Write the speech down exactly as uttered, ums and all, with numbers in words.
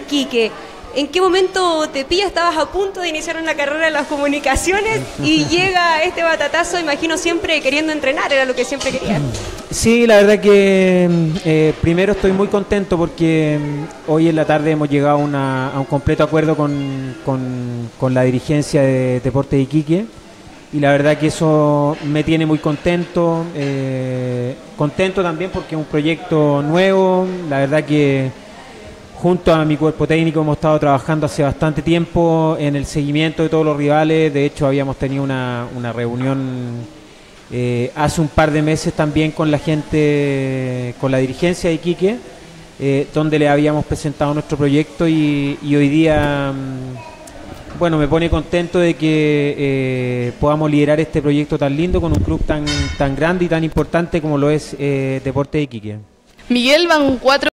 Iquique. ¿En qué momento te pilla? Estabas a punto de iniciar una carrera en las comunicaciones y llega este batatazo, imagino siempre queriendo entrenar, era lo que siempre querías. Sí, la verdad que eh, primero estoy muy contento porque hoy en la tarde hemos llegado a, una, a un completo acuerdo con, con, con la dirigencia de Deportes de Iquique y la verdad que eso me tiene muy contento, eh, contento también porque es un proyecto nuevo, la verdad que junto a mi cuerpo técnico hemos estado trabajando hace bastante tiempo en el seguimiento de todos los rivales. De hecho, habíamos tenido una, una reunión eh, hace un par de meses también con la gente, con la dirigencia de Iquique, eh, donde le habíamos presentado nuestro proyecto y, y hoy día, bueno, me pone contento de que eh, podamos liderar este proyecto tan lindo con un club tan, tan grande y tan importante como lo es eh, Deportes de Iquique. Miguel, van cuatro